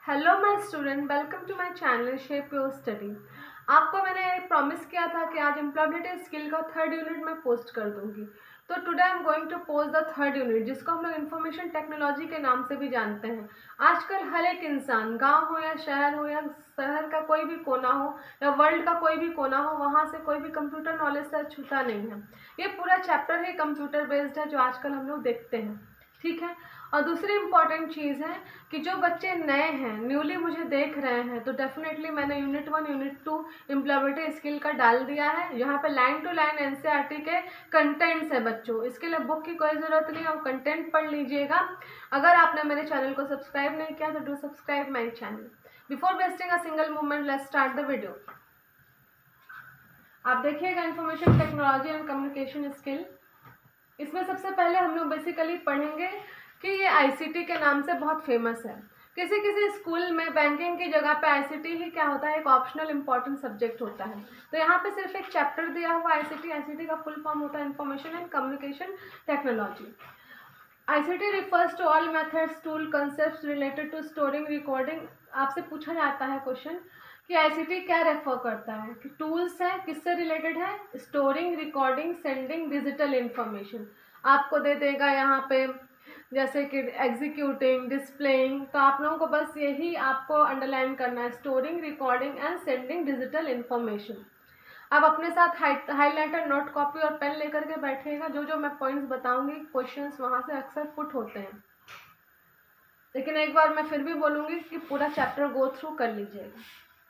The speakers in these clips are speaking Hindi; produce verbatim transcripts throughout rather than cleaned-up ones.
Hello my student, welcome to my channel shape your study. आपको मैंने प्रॉमिस किया था कि आज एम्प्लॉयबिलिटी स्किल का थर्ड यूनिट मैं पोस्ट कर दूंगी। तो today I am going to post the third unit, जिसको हम लोग इंफॉर्मेशन टेक्नोलॉजी के नाम से भी जानते हैं। आजकल हर एक इंसान, गांव हो या शहर हो या शहर का कोई भी कोना हो या वर्ल्ड का कोई भी कोना हो, वहाँ से कोई भी कंप्यूटर नॉलेज से छूटा नहीं है। ये पूरा चैप्टर ही कंप्यूटर बेस्ड है जो आजकल हम लोग देखते हैं, ठीक है। और दूसरी इम्पॉर्टेंट चीज़ है कि जो बच्चे नए हैं, न्यूली मुझे देख रहे हैं, तो डेफिनेटली मैंने unit one unit two employability skill का डाल दिया है। यहाँ पे लाइन टू लाइन एनसीईआरटी के कंटेंट्स है बच्चों, इसके लिए बुक की कोई ज़रूरत नहीं, और कंटेंट पढ़ लीजिएगा। अगर आपने मेरे चैनल को सब्सक्राइब नहीं किया तो do subscribe my channel. Before wasting a single moment, let's start the video. आप देखिएगा information technology and communication skill. इसमें सबसे पहले हम लोग बेसिकली पढ़ेंगे कि ये आईसीटी के नाम से बहुत फेमस है। किसी किसी स्कूल में बैंकिंग की जगह पे आईसीटी ही क्या होता है, एक ऑप्शनल इंपॉर्टेंट सब्जेक्ट होता है। तो यहाँ पे सिर्फ एक चैप्टर दिया हुआ आईसीटी। आईसीटी का फुल फॉर्म होता है information and communication technology. ICT refers to all methods, tool, concept related to storing, recording. आपसे पूछा जाता है क्वेश्चन कि आईसीटी क्या रेफर करता है, कि टूल्स है, किससे रिलेटेड है, storing, recording, sending digital information. आपको दे देगा यहाँ पे जैसे कि एग्जीक्यूटिंग, डिस्प्लेइंग। तो आप लोगों को बस यही आपको अंडरलाइन करना है, storing, recording and sending digital information. अब अपने साथ हाईलाइटर, नोट, कॉपी और पेन लेकर के बैठिएगा। जो जो मैं पॉइंट्स बताऊंगी, क्वेश्चंस वहां से अक्सर पुट होते हैं, लेकिन एक बार मैं फिर भी बोलूंगी कि पूरा चैप्टर गो थ्रू कर लीजिएगा।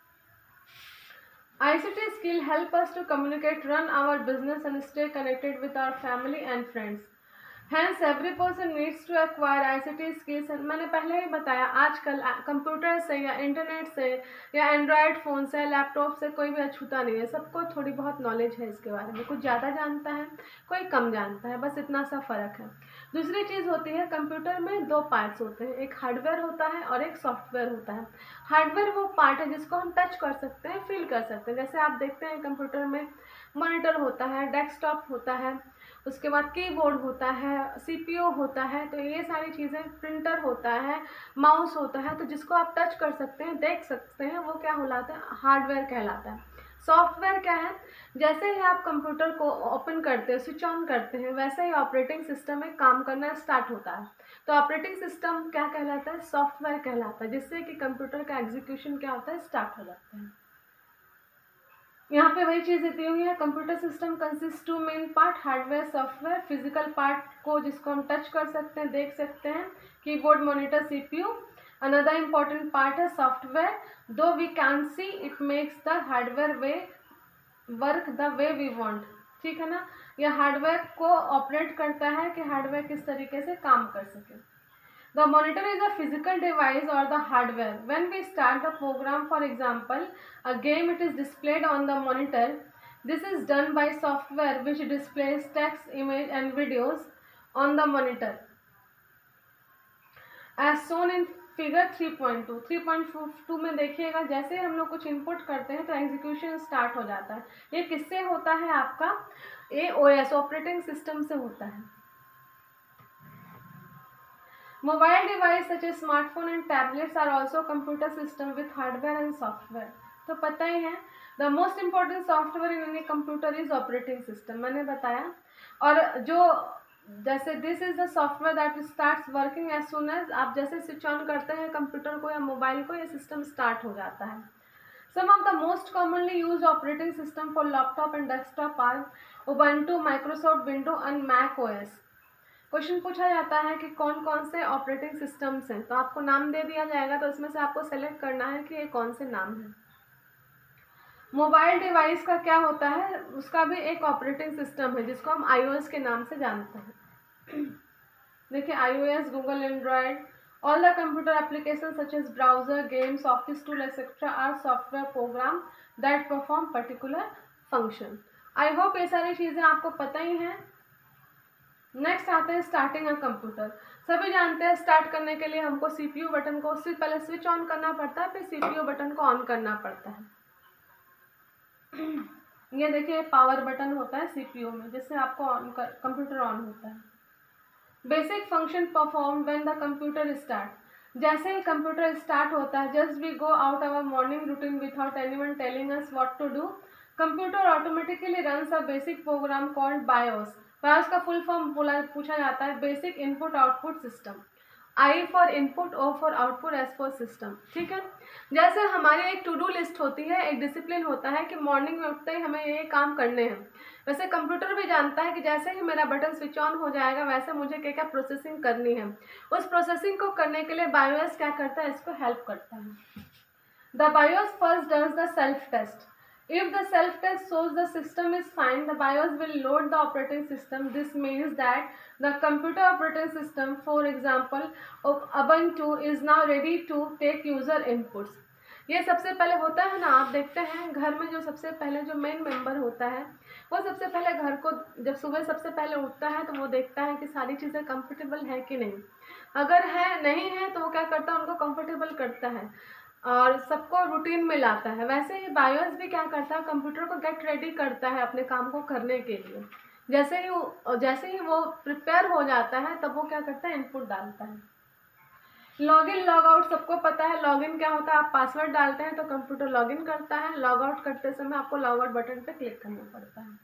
I C T skill help us to communicate, run our business and stay connected with our family and friends. Hence, every person needs to acquire I C T skills। मैंने पहले ही बताया, आजकल कंप्यूटर से या इंटरनेट से या एंड्रॉयड फ़ोन से, लैपटॉप से कोई भी अछूता नहीं है। सबको थोड़ी बहुत नॉलेज है इसके बारे में, कुछ ज़्यादा जानता है, कोई कम जानता है, बस इतना सा फ़र्क है। दूसरी चीज़ होती है, कंप्यूटर में दो पार्ट्स होते हैं, एक हार्डवेयर होता है और एक सॉफ्टवेयर होता है। हार्डवेयर वो पार्ट है जिसको हम टच कर सकते हैं, फील कर सकते हैं। जैसे आप देखते हैं कंप्यूटर में मॉनिटर होता है, डेस्कटॉप होता है, उसके बाद कीबोर्ड होता है, सीपीयू होता है। तो ये सारी चीज़ें, प्रिंटर होता है, माउस होता है, तो जिसको आप टच कर सकते हैं, देख सकते हैं, वो क्या कहलाता है, हार्डवेयर कहलाता है। सॉफ्टवेयर क्या है, जैसे ही आप कंप्यूटर को ओपन करते हैं, स्विच ऑन करते हैं, वैसे ही ऑपरेटिंग सिस्टम में काम करना स्टार्ट होता है। तो ऑपरेटिंग सिस्टम क्या कहलाता है, सॉफ्टवेयर कहलाता है, जिससे कि कंप्यूटर का एग्जीक्यूशन क्या होता है, स्टार्ट हो जाता है। यहाँ पे वही चीज़ दी हुई है, computer system consist two main part, hardware, software. Physical part को जिसको हम टच कर सकते हैं, देख सकते हैं, keyboard, monitor, CPU. Another important part है software, though we can see it makes the hardware way work the way we want. ठीक है ना, यह हार्डवेयर को ऑपरेट करता है कि हार्डवेयर किस तरीके से काम कर सके। The monitor is a physical device or the hardware. When we start the program, for example, a game, it is displayed on the monitor. This is done by software which displays text, image and videos on the monitor. As shown in figure three point two. Three point two में देखिएगा, जैसे हम लोग कुछ इनपुट करते हैं तो एग्जीक्यूशन स्टार्ट हो जाता है। ये किससे होता है, आपका a O S operating system से होता है। Mobile device such as smartphone and tablets are also computer system with hardware and software. तो पता ही है, the most important software in any computer is operating system, मैंने बताया। और जो जैसे this is the software that starts working as soon as आप जैसे स्विच ऑन करते हैं कंप्यूटर को या मोबाइल को, ये सिस्टम स्टार्ट हो जाता है। Some of the most commonly used operating system for laptop and desktop are Ubuntu, Microsoft Windows and Mac O S। Question पूछा जाता है कि कौन कौन से ऑपरेटिंग सिस्टम्स हैं, तो आपको नाम दे दिया जाएगा, तो इसमें से आपको सेलेक्ट करना है कि ये कौन से नाम हैं। मोबाइल डिवाइस का क्या होता है, उसका भी एक ऑपरेटिंग सिस्टम है जिसको हम आईओएस के नाम से जानते हैं। देखिए, iOS, Google, Android, all the computer application such as browser, games, office tool etcetera are software program that perform particular function. I hope ये सारी चीज़ें आपको पता ही हैं। नेक्स्ट आते हैं स्टार्टिंग अ कंप्यूटर। सभी जानते हैं स्टार्ट करने के लिए हमको सीपीयू बटन को उससे पहले स्विच ऑन करना पड़ता है, फिर सीपीयू बटन को ऑन करना पड़ता है। ये देखिए, पावर बटन होता है सीपीयू में, जिससे आपको ऑन कर कंप्यूटर ऑन होता है। Basic function perform when the computer start. जैसे ही कंप्यूटर स्टार्ट होता है, just we go out our morning routine without anyone telling us what to do, computer automatically runs a basic program called BIOS. BIOS का फुल फॉर्म बोला पूछा जाता है basic input output system. I for input, O for output, S for system. ठीक है, जैसे हमारी एक टू डू लिस्ट होती है, एक डिसिप्लिन होता है कि मॉर्निंग में उठते ही हमें ये काम करने हैं, वैसे कंप्यूटर भी जानता है कि जैसे ही मेरा बटन स्विच ऑन हो जाएगा वैसे मुझे क्या क्या प्रोसेसिंग करनी है। उस प्रोसेसिंग को करने के लिए बायोस क्या करता है, इसको हेल्प करता है। The BIOS first does the self test. If the self-test shows the system is fine, the BIOS will load the operating system. This means that the computer operating system, for example, of Ubuntu, is now ready to take user inputs. ये सबसे पहले होता है ना, आप देखते हैं घर में जो सबसे पहले जो मेन मेंबर होता है वो सबसे पहले घर को जब सुबह सबसे पहले उठता है तो वो देखता है कि सारी चीज़ें कंफर्टेबल है कि नहीं। अगर है नहीं है तो वो क्या करता है, उनको कंफर्टेबल करता है और सबको रूटीन में लाता है। वैसे ही बायोस भी क्या करता है, कंप्यूटर को गेट रेडी करता है अपने काम को करने के लिए। जैसे ही वो जैसे ही वो प्रिपेयर हो जाता है तब वो क्या करता है, इनपुट डालता है। लॉगिन लॉग आउट सबको पता है। लॉगिन क्या होता है, आप पासवर्ड डालते हैं तो कंप्यूटर लॉगिन करता है। लॉग आउट करते समय आपको लॉग आउट बटन पे क्लिक करना पड़ता है।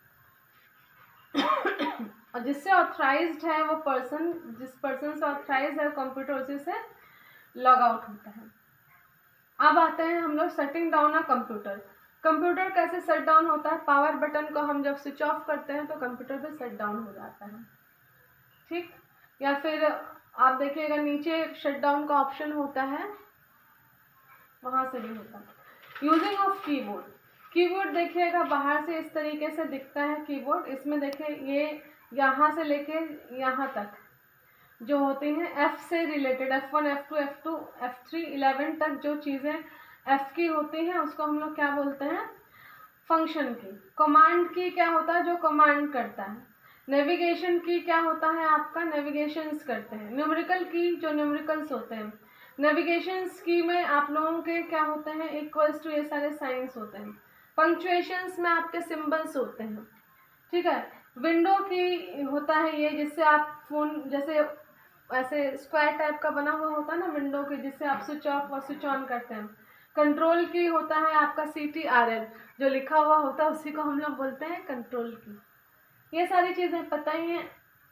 और जिससे ऑथराइज्ड है वो पर्सन, जिस पर्सन से ऑथराइज है कंप्यूटर, उसी से लॉग आउट होता है। अब आते हैं हम लोग setting down a computer. Computer कैसे शट डाउन होता है, पावर बटन को हम जब स्विच ऑफ करते हैं तो कंप्यूटर भी शट डाउन हो जाता है। ठीक, या फिर आप देखिएगा नीचे शट डाउन का ऑप्शन होता है, वहां से भी होता है। Using of keyboard. कीबोर्ड देखिएगा बाहर से इस तरीके से दिखता है कीबोर्ड। इसमें देखिए ये यहाँ से लेके यहाँ तक जो होती हैं एफ से related, F one, F two, F two, F three, eleven तक जो चीज़ें एफ की होती हैं उसको हम लोग क्या बोलते हैं, फंक्शन की। कमांड की क्या होता है, जो कमांड करता है। नेविगेशन की क्या होता है, आपका नेविगेशंस करते हैं। न्यूमेरिकल की जो न्यूमेरिकल्स होते हैं। नेविगेशंस की में आप लोगों के क्या होते हैं, इक्वल्स टू, ये सारे साइंस होते हैं। पंक्चुएशंस में आपके सिंबल्स होते हैं। ठीक है, विंडो की होता है ये, जिससे आप फोन जैसे ऐसे स्क्वायर टाइप का बना हुआ होता है ना विंडो के, जिससे आप स्विच ऑफ और स्विच ऑन करते हैं। कंट्रोल की होता है आपका सी टी आर एल, जो लिखा हुआ होता है उसी को हम लोग बोलते हैं कंट्रोल की। ये सारी चीज़ें पता ही हैं।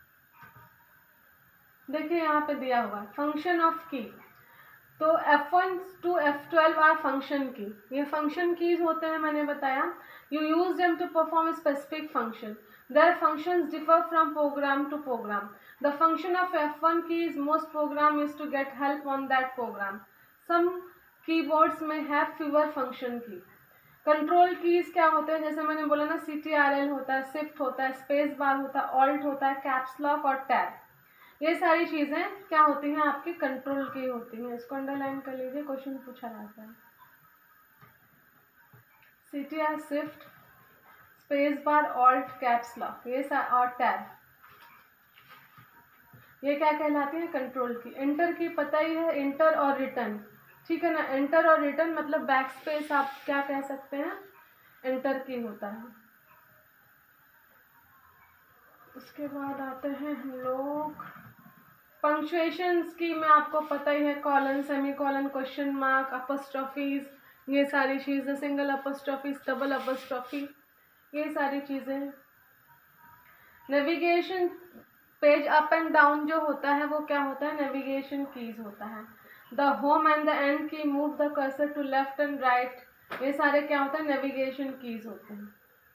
देखिए यहाँ पे दिया हुआ है फंक्शन ऑफ की। तो F one to F twelve are function key. ये फंक्शन कीज होते हैं, मैंने बताया। You use them to perform specific function. Their functions differ from program to program. The function of F one key is most program is to get help on that program. Some keyboards may have fewer function key. Control keys क्या होते हैं, जैसे मैंने बोला ना, सी टी आर एल होता है, शिफ्ट होता है, स्पेस बार होता है, ऑल्ट होता है, कैप्स लॉक और टैब। ये सारी चीज़ें क्या होती हैं, आपकी कंट्रोल की होती हैं। इसको अंडरलाइन कर लीजिए, क्वेश्चन पूछा जाता है। C T R, shift, space bar, alt, caps lock, ये और टैब, ये क्या कहलाती है, कंट्रोल की। एंटर की पता ही है, एंटर और रिटर्न, ठीक है ना। एंटर और रिटर्न मतलब बैक स्पेस आप क्या कह सकते हैं, एंटर की होता है। उसके बाद आते हैं हम लोग पंक्चुएशंस की में आपको पता ही है, colon, semi colon, question mark, apostrophes, ये सारी चीज़ें, सिंगल अपस्ट्रॉफीज, डबल अपस्ट्रॉफी, ये सारी चीज़ें। Navigation page up and down जो होता है वो क्या होता है, नेविगेशन कीज होता है। The home and the end key, move the cursor to left and right, ये सारे क्या होता है, नेविगेशन कीज होते हैं।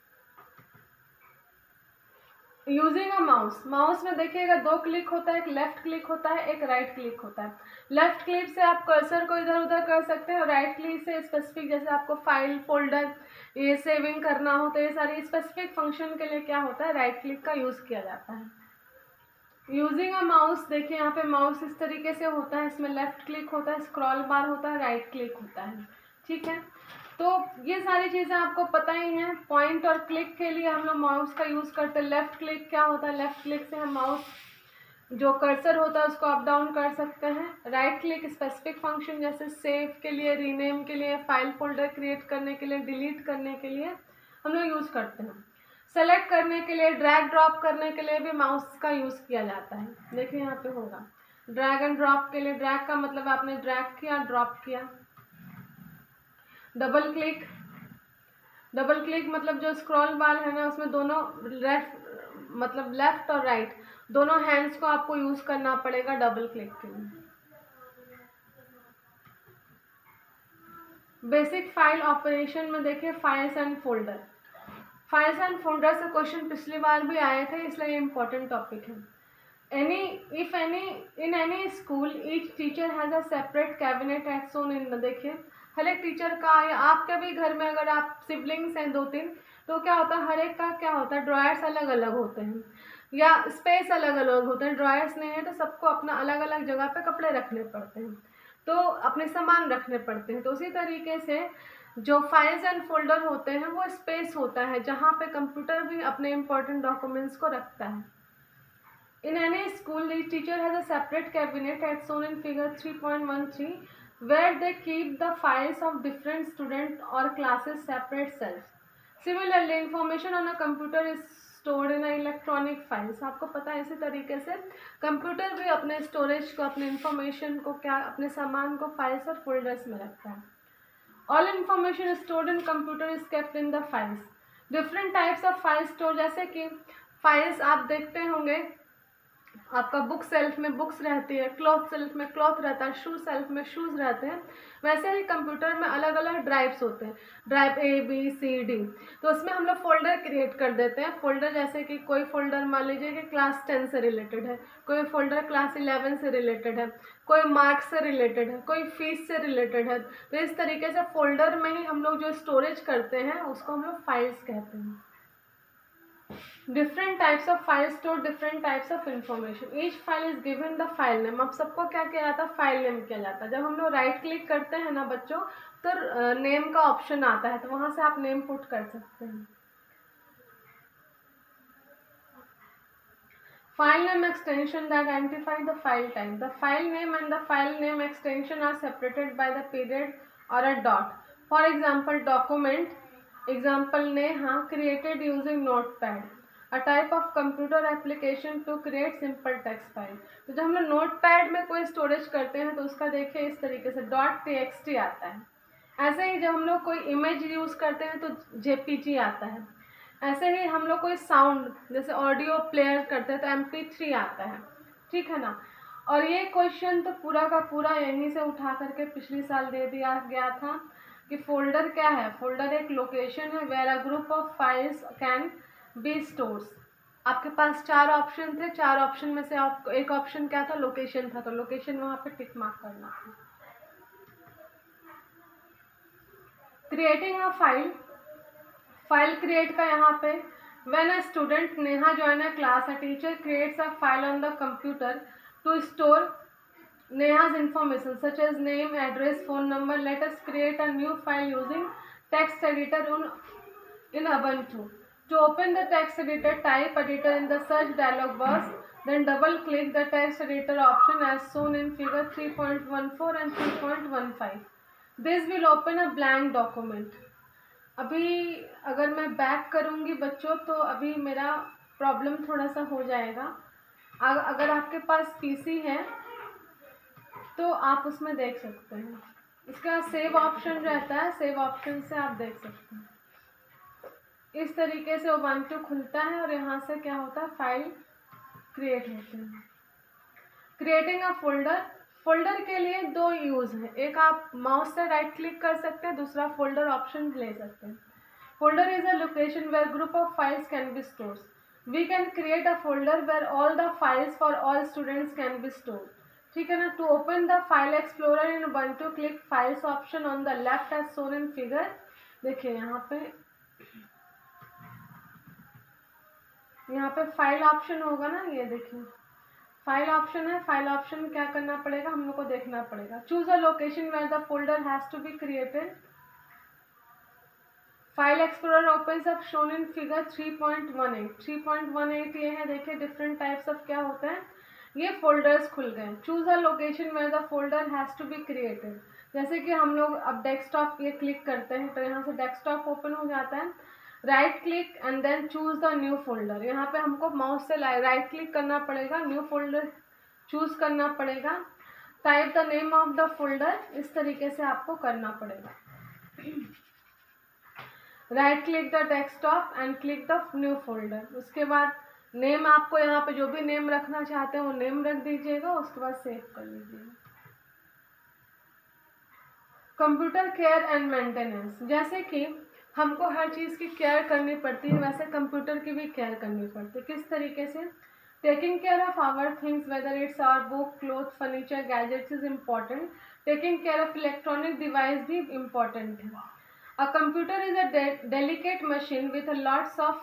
Using a mouse. माउस में देखिएगा दो क्लिक होता है, एक लेफ्ट क्लिक होता है, एक राइट क्लिक होता है। लेफ्ट क्लिक से आप कर्सर को इधर उधर कर सकते हैं और राइट क्लिक से स्पेसिफिक, जैसे आपको फाइल, फोल्डर, ये सेविंग करना हो तो ये सारी स्पेसिफिक फंक्शन के लिए क्या होता है, राइट क्लिक का यूज़ किया जाता है। यूजिंग अ माउस, देखिए यहाँ पे माउस इस तरीके से होता है, इसमें लेफ्ट क्लिक होता है, स्क्रॉल बार होता है, राइट क्लिक होता है, ठीक है। तो ये सारी चीज़ें आपको पता ही हैं। पॉइंट और क्लिक के लिए हम लोग माउस का यूज़ करते हैं। लेफ्ट क्लिक क्या होता है, लेफ्ट क्लिक से हम माउस जो कर्सर होता है उसको अप डाउन कर सकते हैं। राइट क्लिक स्पेसिफिक फंक्शन, जैसे सेव के लिए, रीनेम के लिए, फाइल फोल्डर क्रिएट करने के लिए, डिलीट करने के लिए हम लोग यूज़ करते हैं। सेलेक्ट करने के लिए, ड्रैग ड्रॉप करने के लिए भी माउस का यूज़ किया जाता है। देखिए यहाँ पे होगा ड्रैग एंड ड्रॉप के लिए, ड्रैग का मतलब आपने ड्रैग किया, ड्रॉप किया। डबल क्लिक, डबल क्लिक मतलब जो स्क्रॉल बार है ना उसमें दोनों लेफ्ट मतलब लेफ्ट और राइट दोनों हैंड्स को आपको यूज करना पड़ेगा डबल क्लिक के लिए। बेसिक फाइल ऑपरेशन में देखिए files and folder, files and folder से क्वेश्चन पिछली बार भी आए थे, इसलिए इम्पोर्टेंट टॉपिक है। Any if any in any school each teacher has a separate cabinet at son in, देखिए हर एक टीचर का, या आपके भी घर में अगर आप सिबलिंग्स हैं दो तीन तो क्या होता है हर एक का क्या होता है ड्रॉयर्स अलग अलग होते हैं या स्पेस अलग अलग होते हैं। ड्रॉयर्स नहीं है तो सबको अपना अलग अलग जगह पे कपड़े रखने पड़ते हैं, तो अपने सामान रखने पड़ते हैं। तो उसी तरीके से जो फाइल्स एंड फोल्डर होते हैं वो स्पेस होता है जहाँ पे कंप्यूटर भी अपने इम्पोर्टेंट डॉक्यूमेंट्स को रखता है। In any school, the teacher has a separate cabinet as shown in figure three point one three where they keep the files of different student or classes separate cells. Similarly, information on a computer is stored in electronic files. आपको पता है इसी तरीके से कंप्यूटर भी अपने स्टोरेज को, अपने इंफॉर्मेशन को क्या अपने सामान को फाइल्स और फोल्डर्स में रखता है। All information stored in computer is kept in the files. Different types of files store, जैसे कि फाइल्स आप देखते होंगे आपका बुक सेल्फ में बुक्स रहती है, क्लॉथ सेल्फ में क्लॉथ रहता है, शू सेल्फ में शूज़ रहते हैं। वैसे ही कंप्यूटर में अलग अलग ड्राइव्स होते हैं, drive A B C D. तो उसमें हम लोग फोल्डर क्रिएट कर देते हैं। फोल्डर जैसे कि कोई फोल्डर मान लीजिए कि क्लास टेन से रिलेटेड है, कोई फोल्डर क्लास इलेवन से रिलेटेड है, कोई मार्क्स से रिलेटेड है, कोई फीस से रिलेटेड है। तो इस तरीके से फोल्डर में ही हम लोग जो स्टोरेज करते हैं उसको हम लोग फाइल्स कहते हैं। Different types of file store different types of information, each file is given the file name. अब सबको क्या किया जाता है फाइल नेम किया जाता है। जब हम लोग राइट क्लिक करते हैं ना बच्चों तो नेम का ऑप्शन आता है, तो वहां से आप नेम पुट कर सकते हैं। File name extension that identify the file type. The file name and the file name extension are separated by the period or a dot. For example, document, example Neha, created using Notepad, a type of computer application to create simple text file. तो जब हम लोग नोटपैड में कोई स्टोरेज करते हैं तो उसका देखिए इस तरीके से डॉट टी एक्स टी आता है। ऐसे ही जब हम लोग कोई इमेज यूज करते हैं तो जेपीजी आता है। ऐसे ही हम लोग कोई साउंड जैसे ऑडियो प्लेयर करते हैं तो एम पी थ्री आता है, ठीक है ना। और ये क्वेश्चन तो पूरा का पूरा यहीं से उठा करके पिछले साल दे दिया गया था कि फोल्डर क्या है। फोल्डर एक लोकेशन है where a group of files can be stores. आपके पास चार ऑप्शन थे, चार ऑप्शन में से आपको एक ऑप्शन क्या था लोकेशन था, तो लोकेशन वहाँ पे टिक मार्क करना था। Creating a file, file create का यहाँ पे when a student Neha join a class a teacher creates a file on the computer to store नेहा's information such as name, address, phone number. Let us create a new file using text editor on in Ubuntu. To open the text editor, type editor in the search dialog box, then double click the text editor option as shown in figure three point one four and three point one five. This will open a blank document. अभी अगर मैं बैक करूँगी बच्चों तो अभी मेरा प्रॉब्लम थोड़ा सा हो जाएगा। अगर आपके पास पीसी है तो आप उसमें देख सकते हैं। इसका सेव ऑप्शन रहता है, सेव ऑप्शन से आप देख सकते हैं। इस तरीके से उबंटू खुलता है और यहाँ से क्या होता है फाइल क्रिएट होते हैं। क्रिएटिंग अ फोल्डर, फोल्डर के लिए दो यूज है, एक आप माउस से राइट क्लिक कर सकते हैं, दूसरा फोल्डर ऑप्शन ले सकते हैं। Folder is a location where group of files can be stored. We can create a folder where all the files for all students can be stored, ठीक है ना। To open the file explorer in Ubuntu click files option on the left as shown in figure. देखिए यहाँ पे यहाँ पे फाइल ऑप्शन होगा ना, ये देखिए फाइल ऑप्शन है। फाइल ऑप्शन क्या करना पड़ेगा हम लोग को देखना पड़ेगा। Choose a location where the folder has to be created. File explorer opens up shown in figure three point one eight. Three point one eight ये है, देखिए डिफरेंट टाइप्स ऑफ क्या होते हैं, ये फोल्डर्स खुल गए। Choose a location where the folder has to be created. जैसे कि हम लोग अब डेस्कटॉप ये क्लिक करते हैं तो यहाँ से डेस्कटॉप ओपन हो जाता है। Right click and then choose the new folder. यहाँ पे हमको माउस से राइट क्लिक करना पड़ेगा, न्यू फोल्डर चूज़ करना पड़ेगा। Type the name of the folder, इस तरीके से आपको करना पड़ेगा। Right click the desktop and click the new folder. उसके बाद नेम आपको यहाँ पे जो भी नेम रखना चाहते हैं वो नेम रख दीजिएगा, उसके बाद सेव कर लीजिएगा। कंप्यूटर केयर एंड मेंटेनेंस, जैसे कि हमको हर चीज़ की केयर करनी पड़ती है वैसे कंप्यूटर की भी केयर करनी पड़ती है। किस तरीके से? Taking care of our things whether it's our book, cloth, furniture, gadgets is important. Taking care of electronic device भी इम्पॉर्टेंट है। A computer is a delicate machine with lots of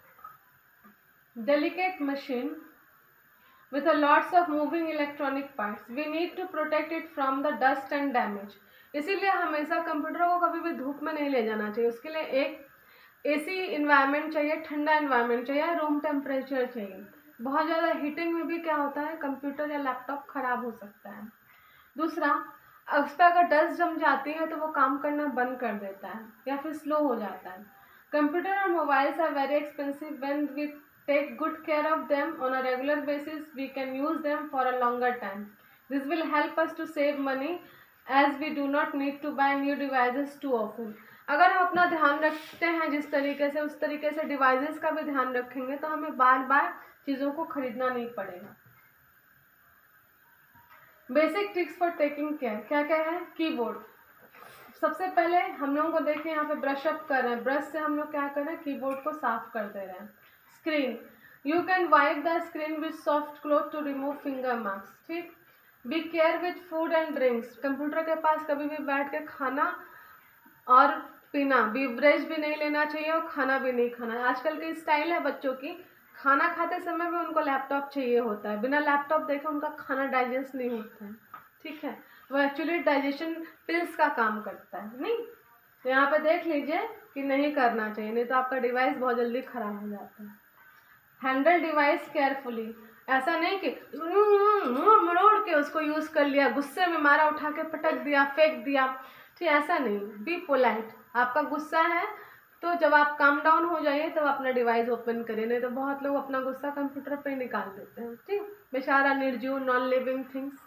delicate machine with a lots of moving electronic parts. We need to protect it from the dust and damage. इसीलिए हमेशा कंप्यूटर को कभी भी धूप में नहीं ले जाना चाहिए। उसके लिए एक एसी इन्वायरमेंट चाहिए, ठंडा इन्वायरमेंट चाहिए, रूम टेम्परेचर चाहिए। बहुत ज़्यादा हीटिंग में भी क्या होता है, कंप्यूटर या लैपटॉप ख़राब हो सकता है। दूसरा, उस पर अगर डस्ट जम जाती है तो वो काम करना बंद कर देता है या फिर स्लो हो जाता है। कंप्यूटर और mobiles are very expensive. When we take good care of them on a regular basis, we can use them for a longer time. This will help us to save money as we do not need to buy new devices too often. अगर हम अपना ध्यान रखते हैं जिस तरीके से, उस तरीके से डिवाइसेस का भी ध्यान रखेंगे तो हमें बार बार चीज़ों को खरीदना नहीं पड़ेगा। Basic tricks for taking care क्या क्या है? कीबोर्ड, सबसे पहले हम लोगों को देखें यहाँ पे ब्रश अप कर रहे हैं, ब्रश से हम लोग क्या कर रहे हैं, कीबोर्ड को साफ कर दे रहे हैं। Screen, you can wipe the screen with soft cloth to remove finger marks. ठीक। Be care with food and drinks, computer के पास कभी भी बैठ के खाना और पीना, बीवरेज भी नहीं लेना चाहिए और खाना भी नहीं खाना है। आजकल की स्टाइल है बच्चों की, खाना खाते समय भी उनको लैपटॉप चाहिए होता है, बिना लैपटॉप देखे उनका खाना डाइजेस्ट नहीं होता है। ठीक है, वो एक्चुअली डाइजेशन पिल्स का काम करता है। नहीं, तो यहाँ पे देख लीजिए कि नहीं करना चाहिए, नहीं तो आपका डिवाइस बहुत जल्दी ख़राब हो जाता है। हैंडल डिवाइस केयरफुली, ऐसा नहीं कि मरोड़ के उसको यूज़ कर लिया, गुस्से में मारा, उठा के पटक दिया, फेंक दिया। ठीक, ऐसा नहीं। बी पोलाइट, आपका गुस्सा है तो जब आप काम डाउन हो जाइए तब तो अपना डिवाइस ओपन करिए, नहीं तो बहुत लोग अपना गुस्सा कंप्यूटर पे निकाल देते हैं। ठीक, बेचारा निर्जीव non living things.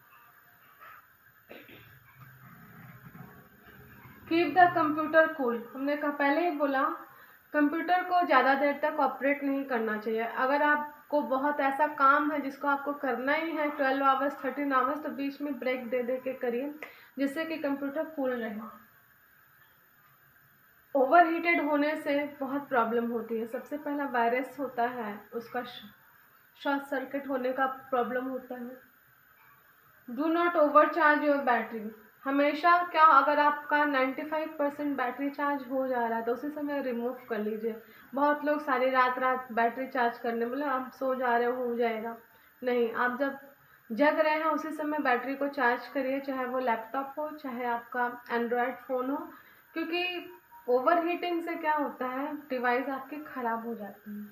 Keep the computer cool, हमने कहा पहले ही बोला कंप्यूटर को ज़्यादा देर तक ऑपरेट नहीं करना चाहिए। अगर आपको बहुत ऐसा काम है जिसको आपको करना ही है ट्वेल्व आवर्स थर्टीन आवर्स, तो बीच में ब्रेक दे दे के करिए जिससे कि कंप्यूटर कूल रहे। ओवर हीटेड होने से बहुत प्रॉब्लम होती है। सबसे पहला वायरस होता है, उसका शॉर्ट सर्किट होने का प्रॉब्लम होता है। Do not over charge your battery, हमेशा क्या, अगर आपका पचानवे परसेंट बैटरी चार्ज हो जा रहा है तो उसी समय रिमूव कर लीजिए। बहुत लोग सारी रात रात बैटरी चार्ज करने बोले आप सो जा रहे हो हो जाएगा, नहीं, आप जब जग रहे हैं उसी समय बैटरी को चार्ज करिए, चाहे वो लैपटॉप हो चाहे आपका एंड्रॉयड फ़ोन हो, क्योंकि ओवर हीटिंग से क्या होता है, डिवाइस आपके ख़राब हो जाती है।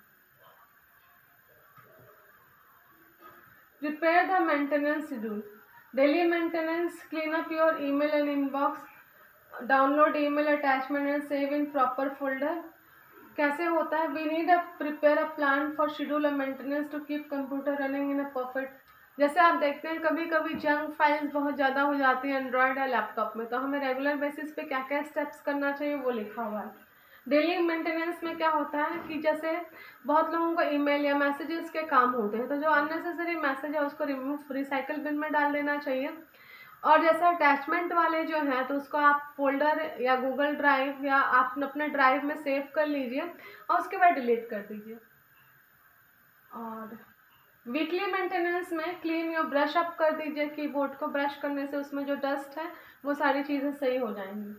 Prepare the maintenance schedule, daily maintenance, clean up your email and inbox, download email attachment and save in proper folder. कैसे होता है? We need a prepare a plan for schedule a maintenance to keep computer running in a perfect. जैसे आप देखते हैं कभी कभी जंक फाइल्स बहुत ज़्यादा हो जाती है एंड्रॉयड या लैपटॉप में, तो हमें रेगुलर बेसिस पे क्या क्या स्टेप्स करना चाहिए वो लिखा हुआ है। डेली मेंटेनेंस में क्या होता है कि जैसे बहुत लोगों को ईमेल या मैसेजेस के काम होते हैं, तो जो अननेसेसरी मैसेज है उसको रिमूव रिसाइकल बिन में डाल देना चाहिए। और जैसे अटैचमेंट वाले जो हैं तो उसको आप फोल्डर या गूगल ड्राइव या आप अपने ड्राइव में सेव कर लीजिए और उसके बाद डिलीट कर दीजिए। और वीकली मेंटेनेंस में क्लीन या ब्रश अप कर दीजिए कीबोर्ड को, ब्रश करने से उसमें जो डस्ट है वो सारी चीज़ें सही हो जाएंगी।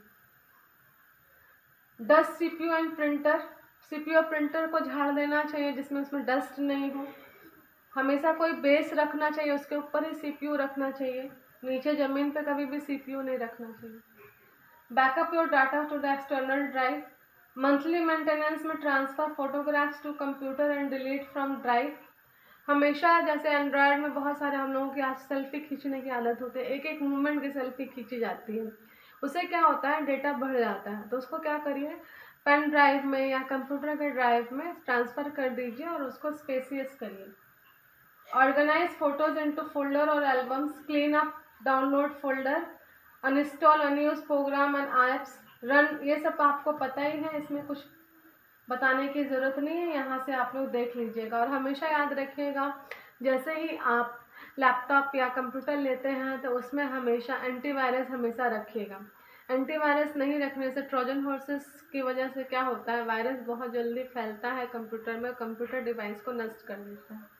Dust CPU and printer, CPU और प्रिंटर को झाड़ देना चाहिए जिसमें उसमें डस्ट नहीं हो। हमेशा कोई बेस रखना चाहिए, उसके ऊपर ही सीपीयू रखना चाहिए, नीचे ज़मीन पे कभी भी सीपीयू नहीं रखना चाहिए। Backup your data to the external drive, monthly maintenance में transfer photographs to computer and delete from drive. हमेशा जैसे एंड्रॉयड में बहुत सारे हम लोगों की आज सेल्फी खींचने की आदत होती है, एक एक मूवमेंट की सेल्फी खींची जाती है, उससे क्या होता है डेटा बढ़ जाता है। तो उसको क्या करिए, पेन ड्राइव में या कंप्यूटर के ड्राइव में ट्रांसफ़र कर दीजिए और उसको स्पेसियस करिए। ऑर्गेनाइज फोटोज इनटू फोल्डर और albums, clean up download folder, uninstall unused program and apps, run. ये सब आपको पता ही है, इसमें कुछ बताने की ज़रूरत नहीं है, यहाँ से आप लोग देख लीजिएगा। और हमेशा याद रखिएगा, जैसे ही आप लैपटॉप या कंप्यूटर लेते हैं तो उसमें हमेशा एंटीवायरस हमेशा रखिएगा। एंटीवायरस नहीं रखने से ट्रोजन हॉर्सेस की वजह से क्या होता है, वायरस बहुत जल्दी फैलता है कंप्यूटर में, कंप्यूटर डिवाइस को नष्ट कर देता है।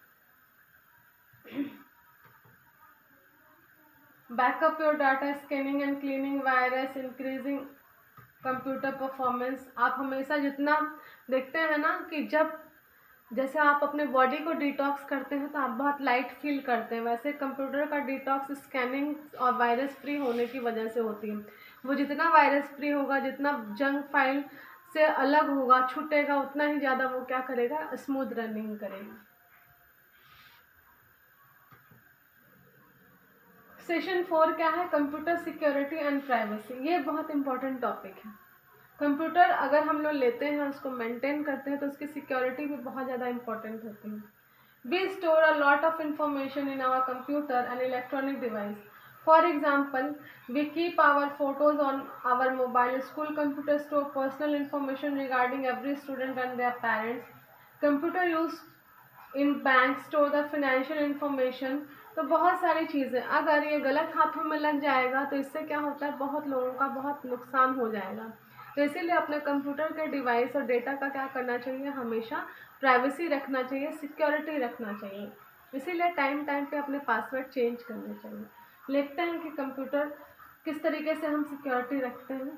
Backup your data, scanning and cleaning virus, increasing computer performance. आप हमेशा जितना देखते हैं ना कि जब जैसे आप अपने बॉडी को डिटॉक्स करते हैं तो आप बहुत लाइट फील करते हैं, वैसे कंप्यूटर का डिटॉक्स स्कैनिंग और वायरस फ्री होने की वजह से होती है। वो जितना वायरस फ्री होगा, जितना जंक फाइल से अलग होगा, छूटेगा, उतना ही ज़्यादा वो क्या करेगा, स्मूथ रनिंग करेगा। सेशन फोर क्या है, कंप्यूटर सिक्योरिटी एंड प्राइवेसी। ये बहुत इंपॉर्टेंट टॉपिक है। कंप्यूटर अगर हम लोग लेते हैं, उसको मेंटेन करते हैं, तो उसकी सिक्योरिटी भी बहुत ज़्यादा इंपॉर्टेंट होती है। We store a lot of information in our computer and electronic device. For example, we keep our photos on our mobile. School computer store personal information regarding every student and their parents. Computer use in bank store the financial information. तो बहुत सारी चीज़ें, अगर ये गलत हाथों में लग जाएगा तो इससे क्या होता है, बहुत लोगों का बहुत नुकसान हो जाएगा। तो इसीलिए अपने कंप्यूटर के डिवाइस और डेटा का क्या करना चाहिए, हमेशा प्राइवेसी रखना चाहिए, सिक्योरिटी रखना चाहिए। इसीलिए टाइम टाइम पे अपने पासवर्ड चेंज करने चाहिए। देखते हैं कि कंप्यूटर किस तरीके से हम सिक्योरिटी रखते हैं।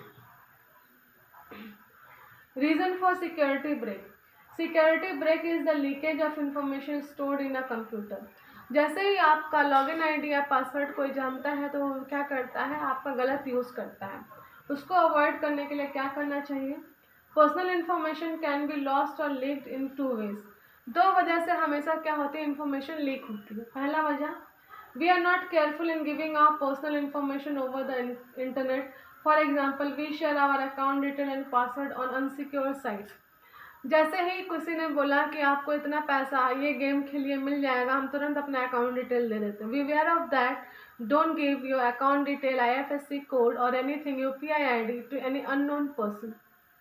Reason for security break. Security break is the leakage of information stored in a computer. जैसे ही आपका लॉगिन आईडी या पासवर्ड कोई जानता है तो वो क्या करता है, आपका गलत यूज़ करता है। उसको अवॉइड करने के लिए क्या करना चाहिए, personal information can be lost और लीक्ड इन टू वेज। दो वजह से हमेशा क्या होती है, इन्फॉर्मेशन लीक होती है। पहला वजह, we are not careful in giving our personal information over the internet. For example, we share our account detail and password on unsecure sites. जैसे ही किसी ने बोला कि आपको इतना पैसा ये गेम खेलिए मिल जाएगा, हम तुरंत अपना अकाउंट डिटेल दे देते हैं। We aware of that, don't give your account detail, I F S C code और anything, U P I I D to any unknown person.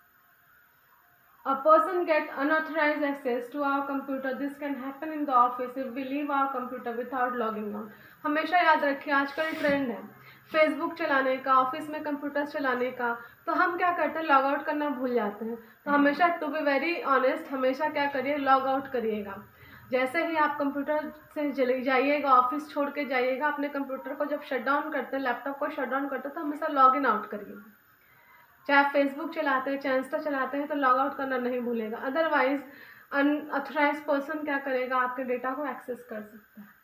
A person get unauthorized access to our computer. This can happen in the office if we leave our computer without logging on. हमेशा याद रखिए, आजकल ट्रेंड है फेसबुक चलाने का, ऑफिस में कंप्यूटर चलाने का, तो हम क्या करते हैं, लॉग आउट करना भूल जाते हैं। तो हमेशा, टू बी वेरी ऑनेस्ट, हमेशा क्या करिए, लॉग आउट करिएगा। जैसे ही आप कंप्यूटर से चले जाइएगा, ऑफिस छोड़ के जाइएगा, अपने कंप्यूटर को जब शट डाउन करते हैं, लैपटॉप को शट डाउन करते हैं, तो हमेशा लॉग इन आउट करिएगा। चाहे आप फेसबुक चलाते हैं, चाहे इंस्टा चलाते हैं, तो लॉग आउट करना नहीं भूलेगा। अदरवाइज अनऑथराइज पर्सन क्या करेगा, आपके डेटा को एक्सेस कर सकता है।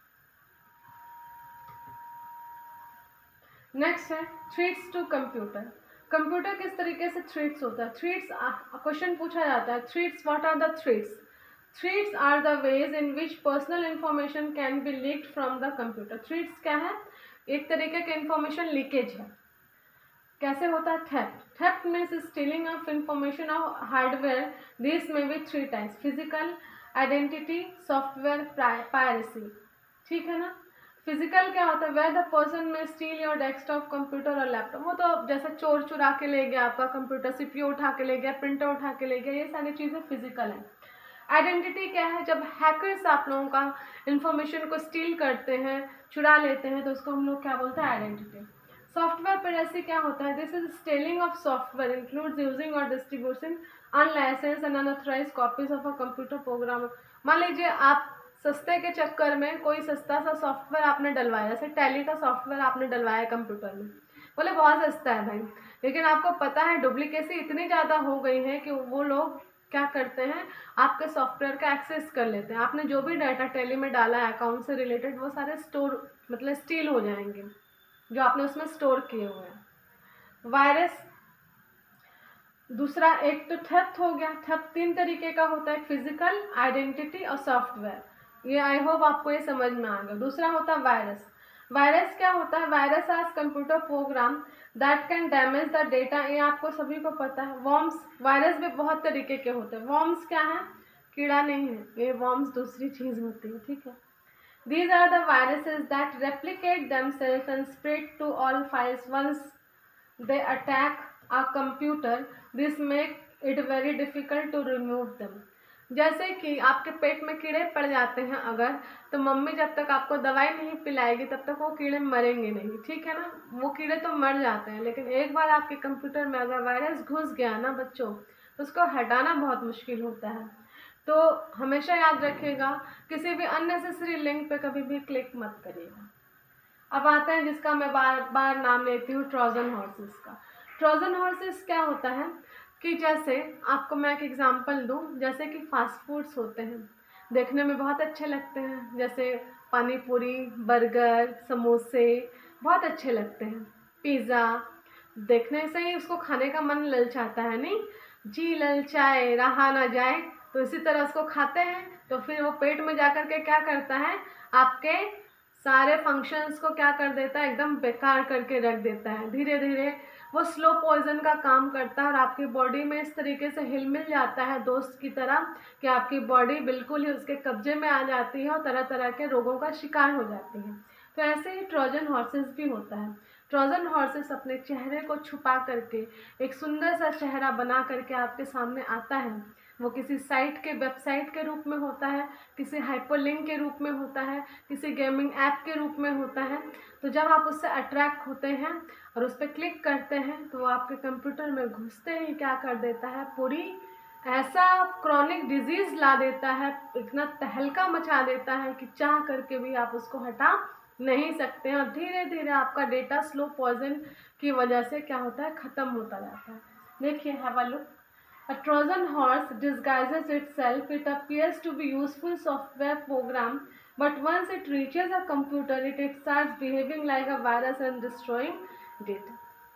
नेक्स्ट है थ्रेट्स टू कंप्यूटर। कंप्यूटर किस तरीके से थ्रेट्स होता है। थ्रेट्स, क्वेश्चन पूछा जाता है, threats, what are the threats. Threats are the ways in which personal information can be leaked from the computer. Threats क्या है, एक तरीके का इंफॉर्मेशन लीकेज है। कैसे होता है, theft. Theft means stealing of information of hardware. This may be three types, physical, identity, software, piracy. ठीक है ना। फिजिकल क्या होता है, where the person may steal your desktop, computer और लैपटॉप। वो तो जैसे चोर चुरा के ले गया आपका कंप्यूटर, सीपीयू उठा के ले गया, प्रिंटर उठा के ले गया, ये सारी चीज़ें फिजिकल है। आइडेंटिटी क्या है, जब हैकर्स आप लोगों का इंफॉर्मेशन को स्टील करते हैं, चुरा लेते हैं, तो उसको हम लोग क्या बोलते हैं, आइडेंटिटी। सॉफ्टवेयर पायरेसी क्या होता है, this is stealing of software, includes using और distribution unlicensed and unauthorized copies of a computer program. मान लीजिए आप सस्ते के चक्कर में कोई सस्ता सा सॉफ्टवेयर आपने डलवाया, जैसे टैली का सॉफ्टवेयर आपने डलवाया कंप्यूटर में, बोले बहुत सस्ता है भाई, लेकिन आपको पता है डुप्लीकेसी इतनी ज़्यादा हो गई है कि वो लोग क्या करते हैं, आपके सॉफ्टवेयर का एक्सेस कर लेते हैं। आपने जो भी डाटा टैली में डाला है अकाउंट से रिलेटेड, वो सारे स्टोर मतलब स्टील हो जाएंगे जो आपने उसमें स्टोर किए हुए हैं। वायरस दूसरा, एक तो थेफ्ट हो गया। थेफ्ट तीन तरीके का होता है, फिजिकल, आइडेंटिटी और सॉफ्टवेयर। ये आई होप आपको ये समझ में आ गया। दूसरा होता है वायरस। वायरस क्या होता है, वायरस आज computer program that can damage the data. ये आपको सभी को पता है। वॉर्म्स, वायरस भी बहुत तरीके के होते हैं। वॉर्म्स क्या है कीड़ा नहीं है, ये वर्म्स दूसरी चीज़ होती है, ठीक है। These are the viruses that replicate themselves and spread to all files once they attack a computer. This make it very difficult to remove them. जैसे कि आपके पेट में कीड़े पड़ जाते हैं अगर, तो मम्मी जब तक आपको दवाई नहीं पिलाएगी तब तक वो कीड़े मरेंगे नहीं, ठीक है ना। वो कीड़े तो मर जाते हैं, लेकिन एक बार आपके कंप्यूटर में अगर वायरस घुस गया ना बच्चों, तो उसको हटाना बहुत मुश्किल होता है। तो हमेशा याद रखिएगा, किसी भी अननेसेसरी लिंक पे कभी भी क्लिक मत करिएगा। अब आते हैं जिसका मैं बार बार नाम लेती हूँ, ट्रोजन हॉर्सेस का। ट्रोजन हॉर्सेस क्या होता है कि जैसे आपको मैं एक एग्जांपल दूँ, जैसे कि फास्ट फूड्स होते हैं, देखने में बहुत अच्छे लगते हैं, जैसे पानी पूरी, बर्गर, समोसे बहुत अच्छे लगते हैं, पिज़्ज़ा, देखने से ही उसको खाने का मन ललचाता है, नहीं जी, ललचाए रहा ना जाए। तो इसी तरह उसको खाते हैं तो फिर वो पेट में जाकर के क्या करता है, आपके सारे फंक्शंस को क्या कर देता है, एकदम बेकार करके रख देता है। धीरे धीरे वो स्लो पॉइजन का काम करता है और आपकी बॉडी में इस तरीके से हिल मिल जाता है दोस्त की तरह कि आपकी बॉडी बिल्कुल ही उसके कब्जे में आ जाती है और तरह तरह के रोगों का शिकार हो जाती है। तो ऐसे ही ट्रोजन हॉर्सेस भी होता है। ट्रोजन हॉर्सेस अपने चेहरे को छुपा करके एक सुंदर सा चेहरा बना करके आपके सामने आता है। वो किसी साइट के वेबसाइट के रूप में होता है, किसी हाइपरलिंक के रूप में होता है, किसी गेमिंग ऐप के रूप में होता है। तो जब आप उससे अट्रैक्ट होते हैं और उस पर क्लिक करते हैं तो वो आपके कंप्यूटर में घुसते ही क्या कर देता है, पूरी ऐसा क्रॉनिक डिजीज़ ला देता है, इतना तहलका मचा देता है कि चाह करके भी आप उसको हटा नहीं सकते हैं। और धीरे धीरे आपका डेटा स्लो पॉइजन की वजह से क्या होता है, ख़त्म होता जाता है। देखिए, have a look. A Trojan horse disguises itself. It appears to be useful software program, but once it reaches a computer, it, it starts behaving like a virus and destroying data.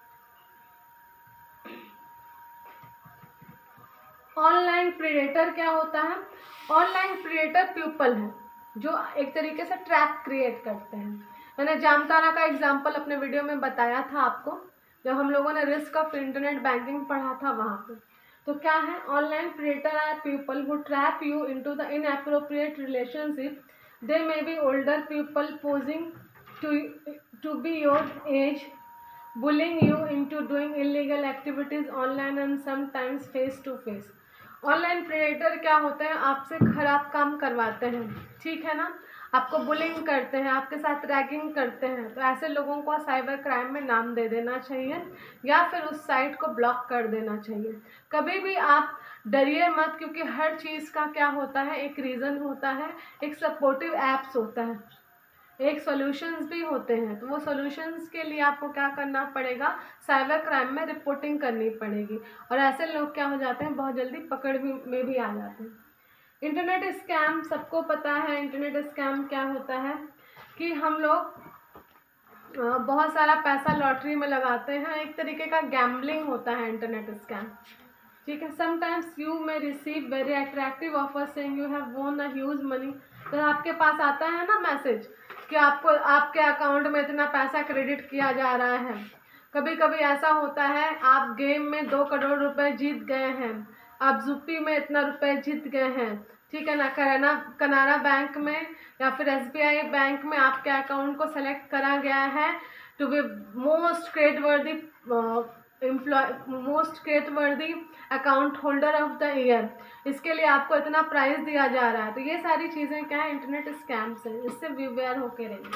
Online predator क्या होता है? ऑनलाइन प्रीडेटर प्यूपल है जो एक तरीके से ट्रैप क्रिएट करते हैं। मैंने जामतारा का एग्जाम्पल अपने वीडियो में बताया था आपको, जब हम लोगों ने रिस्क ऑफ इंटरनेट बैंकिंग पढ़ा था वहाँ पे। तो क्या है, online predator are people who trap you into the inappropriate relationship. They may be older people posing to to be your age, bullying you into doing illegal activities online and sometimes face to face. Online predator क्या होते हैं, आपसे खराब काम करवाते हैं, ठीक है ना, आपको बुलिंग करते हैं, आपके साथ रैगिंग करते हैं। तो ऐसे लोगों को साइबर क्राइम में नाम दे देना चाहिए या फिर उस साइट को ब्लॉक कर देना चाहिए। कभी भी आप डरिए मत, क्योंकि हर चीज़ का क्या होता है, एक रीज़न होता है, एक सपोर्टिव एप्स होता है, एक सॉल्यूशंस भी होते हैं। तो वो सॉल्यूशंस के लिए आपको क्या करना पड़ेगा, साइबर क्राइम में रिपोर्टिंग करनी पड़ेगी। और ऐसे लोग क्या हो जाते हैं, बहुत जल्दी पकड़ भी में भी आ जाते हैं। इंटरनेट स्कैम सबको पता है। इंटरनेट स्कैम क्या होता है कि हम लोग बहुत सारा पैसा लॉटरी में लगाते हैं, एक तरीके का गैम्बलिंग होता है इंटरनेट स्कैम, ठीक है। Sometimes you may receive very attractive offer saying you have won a huge money. तो आपके पास आता है ना मैसेज कि आपको आपके अकाउंट में इतना पैसा क्रेडिट किया जा रहा है। कभी कभी ऐसा होता है, आप गेम में दो करोड़ रुपए जीत गए हैं, आप जुप्पी में इतना रुपए जीत गए हैं, ठीक है ना। कनारा कनारा बैंक में या फिर एसबीआई बैंक में आपके अकाउंट को सेलेक्ट करा गया है to be most creditworthy employ most creditworthy account holder of the year. इसके लिए आपको इतना प्राइस दिया जा रहा है। तो ये सारी चीज़ें क्या है, इंटरनेट स्कैम्स हैं, इससे अवेयर होके रहिए।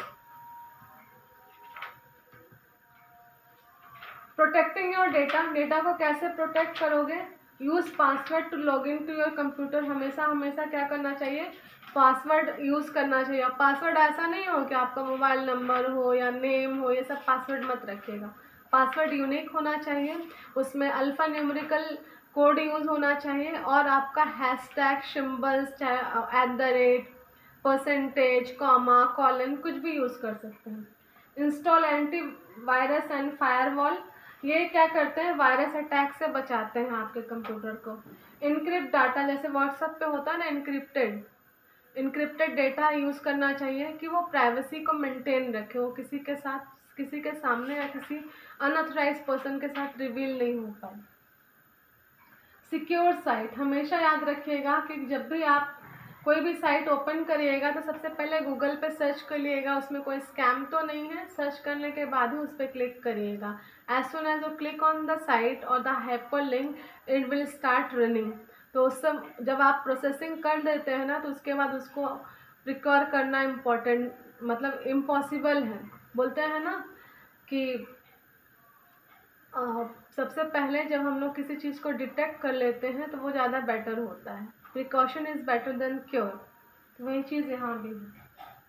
प्रोटेक्टिंग योर डेटा, डेटा को कैसे प्रोटेक्ट करोगे, use password to log in to your computer. हमेशा हमेशा क्या करना चाहिए, पासवर्ड यूज़ करना चाहिए। और पासवर्ड ऐसा नहीं हो कि आपका मोबाइल नंबर हो या नेम हो, ये सब पासवर्ड मत रखिएगा। पासवर्ड यूनिक होना चाहिए, उसमें अल्फ़ा न्यूमेरिकल कोड यूज़ होना चाहिए और आपका हैशटैग, सिंबल्स, चाहे at the rate, percentage, comma, colon, कुछ भी यूज़ कर सकते हैं। Install anti virus and firewall, ये क्या करते हैं, वायरस अटैक से बचाते हैं आपके कंप्यूटर को। इनक्रिप्ट डाटा, जैसे व्हाट्सएप पे होता है ना इनक्रिप्टेड इनक्रिप्टेड डेटा यूज़ करना चाहिए कि वो प्राइवेसी को मेंटेन रखे, वो किसी के साथ किसी के सामने या किसी अनऑथराइज्ड पर्सन के साथ रिवील नहीं हो पाए। सिक्योर साइट, हमेशा याद रखिएगा कि जब भी आप कोई भी साइट ओपन करिएगा तो सबसे पहले गूगल पे सर्च करिएगा उसमें कोई स्कैम तो नहीं है। सर्च करने के बाद ही उस पर क्लिक करिएगा। As soon as you click on the site और the hyperlink it will start running. तो उस सब जब आप प्रोसेसिंग कर देते हैं ना तो उसके बाद उसको रिकवर करना इम्पोर्टेंट मतलब इम्पॉसिबल है। बोलते हैं ना कि आ, सबसे पहले जब हम लोग किसी चीज़ को डिटेक्ट कर लेते हैं तो वो ज़्यादा बेटर होता है। Precaution is better than cure. तो वही चीज़ यहाँ भी है।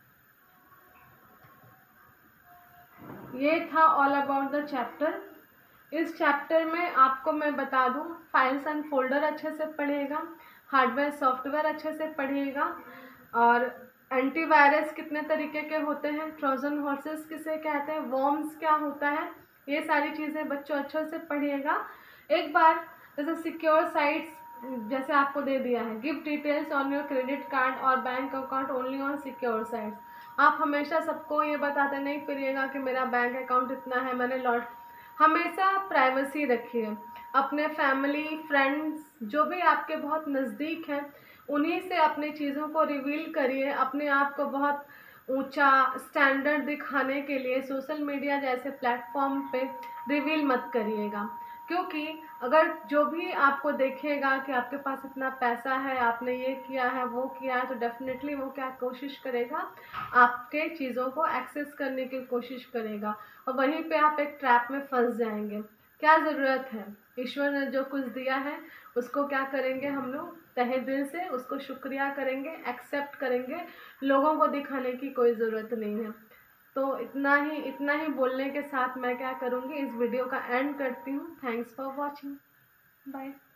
ये था ऑल अबाउट द चैप्टर। इस चैप्टर में आपको मैं बता दूं, फाइल्स एंड फोल्डर अच्छे से पढ़िएगा, हार्डवेयर सॉफ्टवेयर अच्छे से पढ़िएगा, और एंटीवायरस कितने तरीके के होते हैं, ट्रोजन हॉर्सेस किसे कहते हैं, वॉर्म्स क्या होता है, ये सारी चीज़ें बच्चों अच्छे से पढ़िएगा। एक बार जैसे सिक्योर साइट्स जैसे आपको दे दिया है, give details on your credit card और bank account only on secure sites. आप हमेशा सबको ये बताते नहीं फिरिएगा कि मेरा बैंक अकाउंट इतना है, मैंने लॉट हमेशा प्राइवेसी रखिए। अपने फैमिली फ्रेंड्स जो भी आपके बहुत नज़दीक हैं उन्हीं से अपनी चीज़ों को रिवील करिए। अपने आप को बहुत ऊंचा स्टैंडर्ड दिखाने के लिए सोशल मीडिया जैसे प्लेटफॉर्म पे रिवील मत करिएगा, क्योंकि अगर जो भी आपको देखेगा कि आपके पास इतना पैसा है, आपने ये किया है वो किया है, तो डेफिनेटली वो क्या कोशिश करेगा, आपके चीज़ों को एक्सेस करने की कोशिश करेगा और वहीं पे आप एक ट्रैप में फंस जाएंगे। क्या ज़रूरत है, ईश्वर ने जो कुछ दिया है उसको क्या करेंगे, हम लोग तहे दिल से उसको शुक्रिया करेंगे, एक्सेप्ट करेंगे। लोगों को दिखाने की कोई ज़रूरत नहीं है। तो इतना ही इतना ही बोलने के साथ मैं क्या करूँगी, इस वीडियो का एंड करती हूँ। Thanks for watching, bye.